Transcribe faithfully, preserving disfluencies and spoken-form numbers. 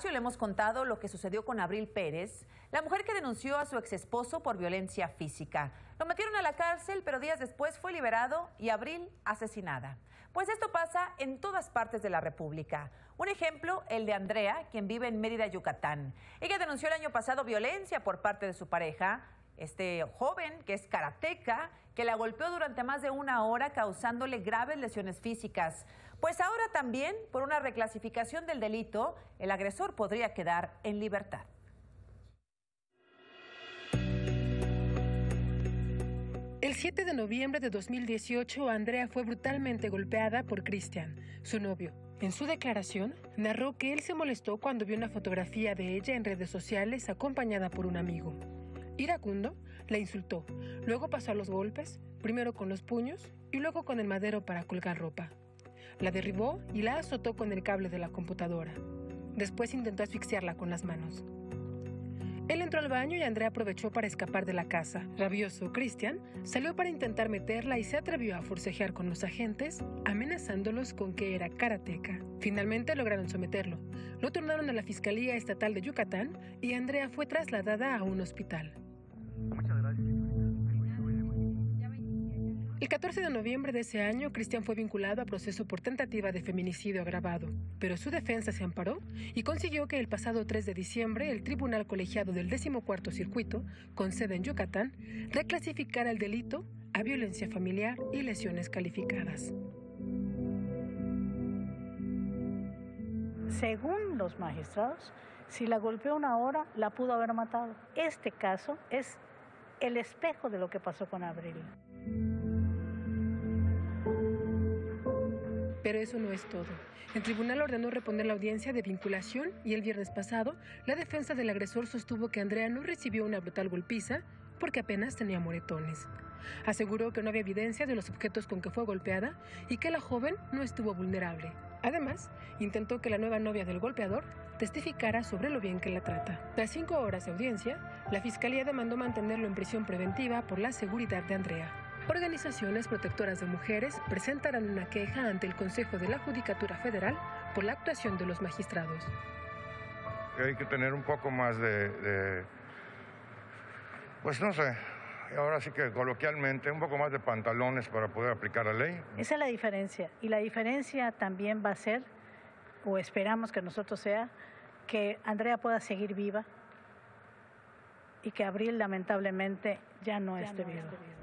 espacio le hemos contado lo que sucedió con Abril Pérez, la mujer que denunció a su exesposo por violencia física. Lo metieron a la cárcel, pero días después fue liberado y Abril asesinada. Pues esto pasa en todas partes de la República. Un ejemplo, el de Andrea, quien vive en Mérida, Yucatán. Ella denunció el año pasado violencia por parte de su pareja, este joven que es karateca, que la golpeó durante más de una hora causándole graves lesiones físicas. Pues ahora también, por una reclasificación del delito, el agresor podría quedar en libertad. El siete de noviembre de dos mil dieciocho, Andrea fue brutalmente golpeada por Cristian, su novio. En su declaración, narró que él se molestó cuando vio una fotografía de ella en redes sociales acompañada por un amigo. Iracundo la insultó, luego pasó a los golpes, primero con los puños y luego con el madero para colgar ropa. La derribó y la azotó con el cable de la computadora. Después intentó asfixiarla con las manos. Él entró al baño y Andrea aprovechó para escapar de la casa. Rabioso, Cristian salió para intentar meterla y se atrevió a forcejear con los agentes, amenazándolos con que era karateca. Finalmente lograron someterlo. Lo turnaron a la Fiscalía Estatal de Yucatán y Andrea fue trasladada a un hospital. Muchas gracias. El catorce de noviembre de ese año, Cristian fue vinculado a proceso por tentativa de feminicidio agravado, pero su defensa se amparó y consiguió que el pasado tres de diciembre el Tribunal Colegiado del decimocuarto Circuito, con sede en Yucatán, reclasificara el delito a violencia familiar y lesiones calificadas. Según los magistrados, si la golpeó una hora, la pudo haber matado. Este caso es el espejo de lo que pasó con Abril. Pero eso no es todo. El tribunal ordenó reponer la audiencia de vinculación y el viernes pasado, la defensa del agresor sostuvo que Andrea no recibió una brutal golpiza porque apenas tenía moretones. Aseguró que no había evidencia de los objetos con que fue golpeada y que la joven no estuvo vulnerable. Además, intentó que la nueva novia del golpeador testificara sobre lo bien que la trata. Tras cinco horas de audiencia, la Fiscalía demandó mantenerlo en prisión preventiva por la seguridad de Andrea. Organizaciones protectoras de mujeres presentarán una queja ante el Consejo de la Judicatura Federal por la actuación de los magistrados. Hay que tener un poco más de, de, pues no sé, ahora sí que coloquialmente, un poco más de pantalones para poder aplicar la ley. Esa es la diferencia. Y la diferencia también va a ser, o esperamos que nosotros sea, que Andrea pueda seguir viva y que Abril lamentablemente ya no esté viva.